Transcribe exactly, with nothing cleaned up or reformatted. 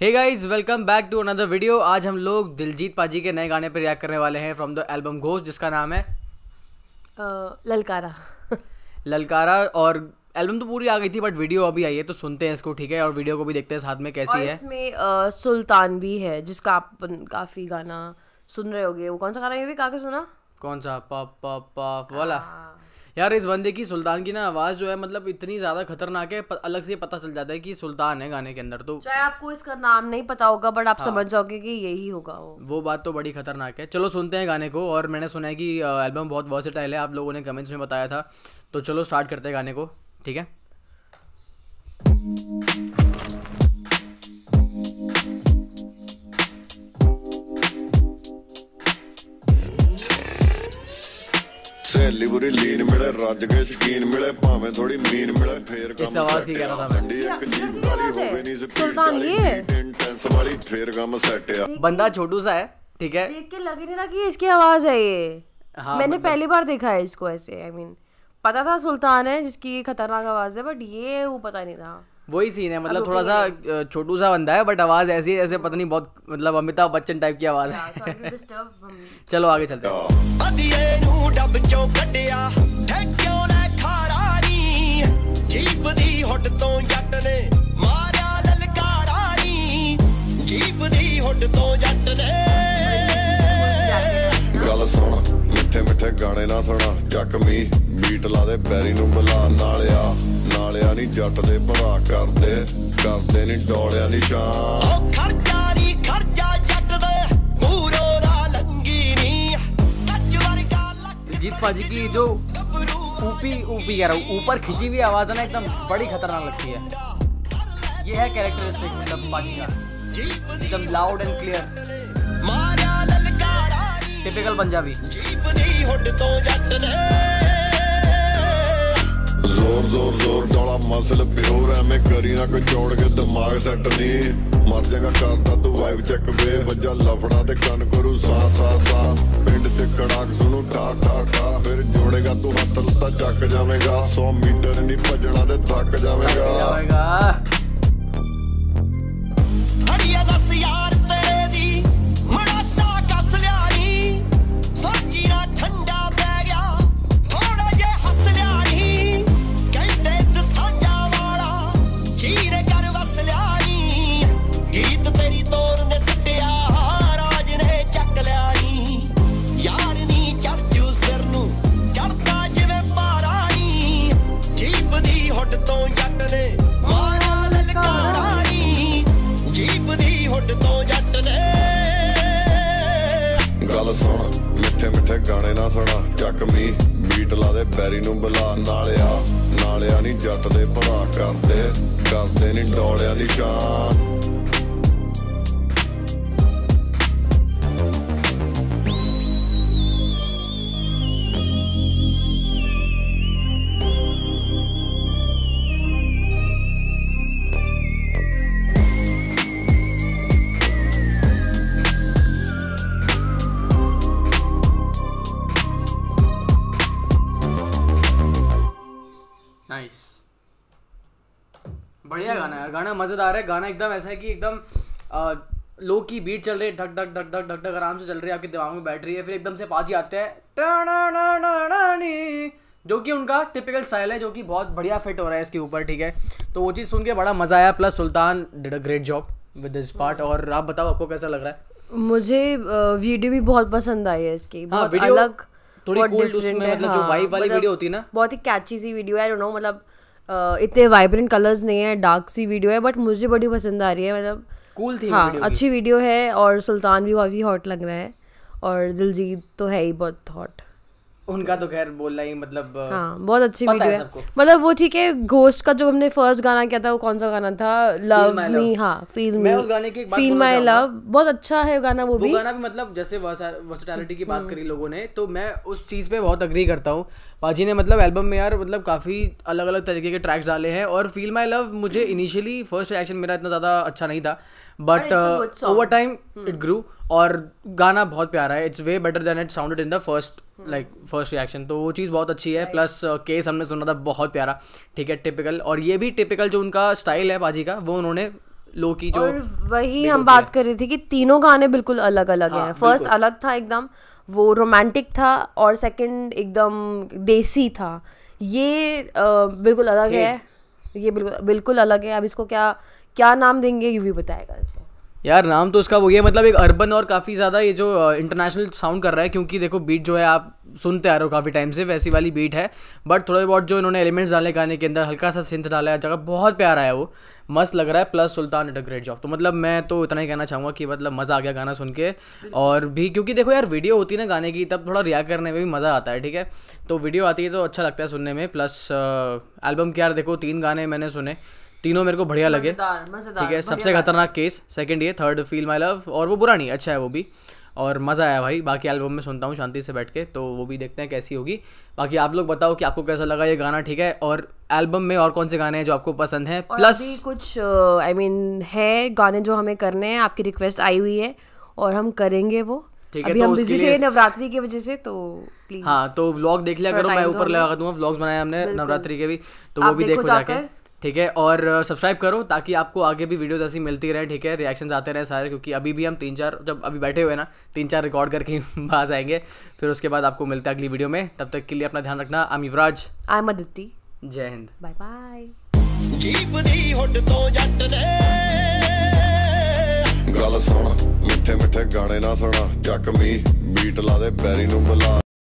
Hey guys, welcome back to another video. आज हम लोग दिलजीत पाजी के नए गाने पर रिएक्ट करने वाले हैं फ्रॉम द एल्बम घोस्ट, जिसका नाम है uh, ललकारा ललकारा। और एल्बम तो पूरी आ गई थी बट वीडियो अभी आई है, तो सुनते हैं इसको, ठीक है। और वीडियो को भी देखते हैं साथ में कैसी और है। इसमें uh, सुल्तान भी है, जिसका आप काफी गाना सुन रहे होगे। वो कौन सा गाना है, ये भी काके सुना? कौन सा? पप पप पप वाला। यार इस बंदे की, सुल्तान की ना आवाज़ जो है मतलब इतनी ज़्यादा खतरनाक है, अलग से पता चल जाता है कि सुल्तान है गाने के अंदर। तो चाहे आपको इसका नाम नहीं पता होगा बट आप हाँ। समझ जाओगे कि यही होगा वो वो बात तो बड़ी खतरनाक है। चलो सुनते हैं गाने को। और मैंने सुना है कि एल्बम बहुत वर्सेटाइल है, आप लोगों ने कमेंट्स में बताया था। तो चलो स्टार्ट करते हैं गाने को, ठीक है। सहेली बुरी लीन मिले, रज के शकीन मिले, भावें थोड़ी मीन मिले, फिर इस आवाज की कह रहा था मैं। सुल्तान ये इंटेंस वाली फिर गम सेट आ। बंदा छोटू सा है, ठीक है। देख के लग नहीं रहा कि इसकी आवाज है ये। हाँ, मैंने मतलब... पहली बार देखा है इसको ऐसे। आई I मीन mean, पता था सुल्तान है जिसकी खतरनाक आवाज है, बट ये वो पता नहीं था। वही सीन है, मतलब थोड़ा सा छोटू सा बंदा है बट आवाज ऐसी है ऐसे पता नहीं, बहुत मतलब अमिताभ बच्चन टाइप की आवाज है। चलो आगे चलते हैं। गल सुन मिठे मिठे गाने ना सुना, जख्मी बीट ला दे पैरी नूं बुला, नालिया नालिया नी जट दे भरा करदे करदे नी डोलिया निशान। खर्चा नी खर्चा जट दे मूरो दा लंगी नी कच वर्गा लक। जीत पाजी की जो ऊपी ऊपी कह रहा हूँ ऊपर खिंची हुई आवाज है ना, एकदम बड़ी खतरनाक लगती है। ये है कैरेक्टरिस्टिक मतलब पाजी का, एकदम loud and clear, typical Punjabi. जोर जोर जोर डोला मसल प्योर है, मैं करी ना कोई जोड़ के दिमाग सेट नहीं, मर जाएगा करता तू वाइब चेक वे, वजा लफड़ा ते कन करू सा सा सा, पिंड ते कड़ाक सुनू ठा ठा ठा, फिर जोड़ेगा तू हथ लता चक जावेगा, सौ मीटर नहीं भजना ते थक जावेगा। हड़िया दस यार तेरे दी मड़ासा कस लियानी, सोची ना ठंडा पै गया थोड़ा जे हस लियानी, कहते दसांजा वाला चीरे कर वस लियानी, गीत तेरी तोर ने सटिया राज ने चक लियानी, यार नी चढ़ जू सिर नू चढ़ता जिवें पारानी, जीप दी हुड तो जट ने मारा ललकारानी, जीप दी हुड तो जट ने। गल सुन मिठे मिठे गाने ना सुना, जख्मी बीट ला दे पैरी नूं बुला, नालिया नालिया नी जट दे भरा करदे करदे नी डोलिया निशान। नाइस, बढ़िया गाना है, गाना मजेदार है। गाना एकदम ऐसा है कि एकदम लो की बीट चल रही है, ढक ढक ढक ढक ढक ढक आराम से चल रही है, आपके दिमाग में बैठ रही है, फिर एकदम से पाजी आते हैं जो कि उनका टिपिकल स्टाइल है, जो कि बहुत बढ़िया फिट हो रहा है इसके ऊपर, ठीक है। तो वो चीज़ सुन के बड़ा मजा आया। Plus Sultan did a great job with this part. और आप बताओ आपको कैसा लग रहा है? मुझे वीडियो भी बहुत पसंद आई है इसकी, बहुत हाँ, अलग, थोड़ी कूल उसमें, मतलब हाँ, जो वाइब वाली वीडियो होती है ना, बहुत ही कैची सी वीडियो है। आई डोंट नो, मतलब uh, इतने वाइब्रेंट कलर्स नहीं है, डार्क सी वीडियो है, बट मुझे बड़ी पसंद आ रही है। मतलब कूल थी हाँ, वीडियो अच्छी वीडियो है। और सुल्तान भी काफी हॉट लग रहा है, और दिलजीत तो है ही बहुत हॉट। उनका तो खैर बोलना ही मतलब हाँ, बहुत अच्छी वीडियो है, है। मतलब वो ठीक है। घोस्ट का जो हमने फर्स्ट गाना किया था, वो कौन सा गाना था? लव मी, हाँ, feel me, feel my love, बहुत अच्छा है गाना वो, वो भी गाना भी मतलब जैसे वर्सेटैलिटी की बात करी लोगों ने, तो मैं उस चीज़ पे बहुत अग्री करता हूँ। पाजी ने मतलब एल्बम में यार मतलब काफ़ी अलग अलग तरीके के ट्रैक्स डाले हैं। और फील माई लव मुझे इनिशियली फर्स्ट रिएक्शन मेरा इतना ज़्यादा अच्छा नहीं था, but over time it grew, और गाना बहुत प्यारा है। It's way better than it sounded in the first like first reaction, तो वो चीज़ बहुत अच्छी है। प्लस केस हमने सुना था बहुत प्यारा, ठीक है, टिपिकल। और ये भी टिपिकल जो उनका स्टाइल है पाजी का, वो उन्होंने लोकी जो, और वही हम बात कर रहे थे कि तीनों गाने बिल्कुल अलग अलग हैं। फर्स्ट अलग था एकदम, वो रोमांटिक था, और सेकंड एकदम देसी था। ये बिल्कुल अलग है, ये बिल्कुल बिल्कुल अलग है। अब इसको क्या क्या नाम देंगे यूवी बताएगा इसको। यार नाम तो उसका वो ये मतलब एक अर्बन और काफ़ी ज़्यादा ये जो इंटरनेशनल साउंड कर रहा है, क्योंकि देखो बीट जो है आप सुनते आ रहे हो काफ़ी टाइम से, वैसी वाली बीट है, बट थोड़े बहुत जो इन्होंने एलिमेंट्स डाले गाने के अंदर, हल्का सा सिंथ डाला है, जगह बहुत प्यारा है, वो मस्त लग रहा है। Plus Sultan did a great job. तो मतलब मैं तो इतना ही कहना चाहूँगा कि मतलब मज़ा आ गया गाना सुन के। और भी क्योंकि देखो यार वीडियो होती है ना गाने की, तब थोड़ा रिएक्ट करने में भी मज़ा आता है, ठीक है। तो वीडियो आती है तो अच्छा लगता है सुनने में। प्लस एल्बम के यार देखो तीन गाने मैंने सुने, तीनों मेरे को बढ़िया लगे, ठीक है। सबसे खतरनाक केस सेकंड, ये थर्ड फील माई लव, और वो बुरा नहीं, अच्छा है वो भी, और मज़ा आया भाई। बाकी एल्बम में सुनता हूँ शांति से बैठ के, तो वो भी देखते हैं कैसी होगी। बाकी आप लोग बताओ कि आपको कैसा लगा ये गाना, ठीक है। और एल्बम में और कौन से गाने हैं जो आपको पसंद हैं, प्लस कुछ आई मीन है गाने जो हमें करने हैं, आपकी रिक्वेस्ट आई हुई है और हम करेंगे वो, ठीक है। अभी तो हम बिजी थे नवरात्रि की वजह से, तो प्लीज हाँ तो व्लॉग देख लिया करो, मैं ऊपर लगा दूंगा, व्लॉग्स बनाए हमने नवरात्रि के भी, तो वो भी देखो जाके, ठीक है। और सब्सक्राइब करो ताकि आपको आगे भी वीडियोस ऐसी मिलती रहे, ठीक है। रिएक्शंस आते रहे सारे, क्योंकि अभी भी हम तीन चार जब अभी बैठे हुए ना तीन चार रिकॉर्ड करके पास आएंगे, फिर उसके बाद आपको मिलता है अगली वीडियो में। तब तक के लिए अपना ध्यान रखना। I am Yuvraj, I am Aditi, जय हिंद, बाय बाय। जीप दी हुड तो जट ने गल सुन, मिठे मिठे गाने ना सुना, जक मी बीट ला दे पैरी नूं बुला।